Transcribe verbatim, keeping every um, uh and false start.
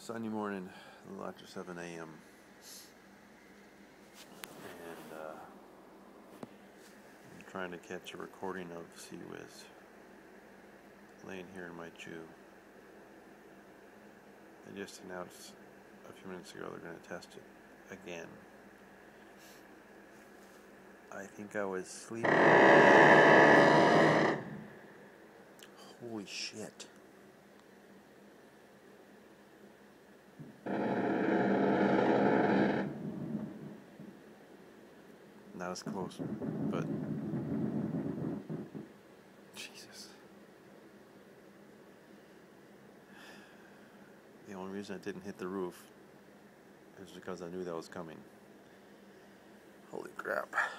Sunday morning, a little after seven A M and uh, I'm trying to catch a recording of C I W S laying here in my chew. They just announced a few minutes ago they're going to test it again. I think I was sleeping. Holy shit. Not as close, but Jesus. The only reason I didn't hit the roof is because I knew that was coming. Holy crap.